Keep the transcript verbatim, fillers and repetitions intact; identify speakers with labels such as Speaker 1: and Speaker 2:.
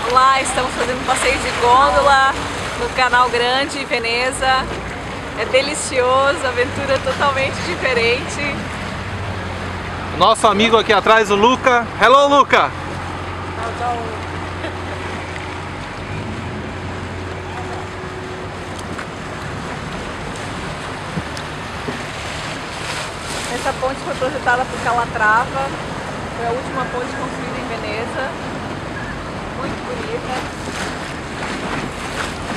Speaker 1: lá, estamos fazendo um passeio de gôndola no Canal Grande, em Veneza. É delicioso, aventura totalmente diferente.
Speaker 2: Nosso amigo aqui atrás, o Luca. Hello, Luca!
Speaker 1: Tchau, tchau. Essa ponte foi projetada por Calatrava, foi a última ponte construída em Veneza, muito bonita.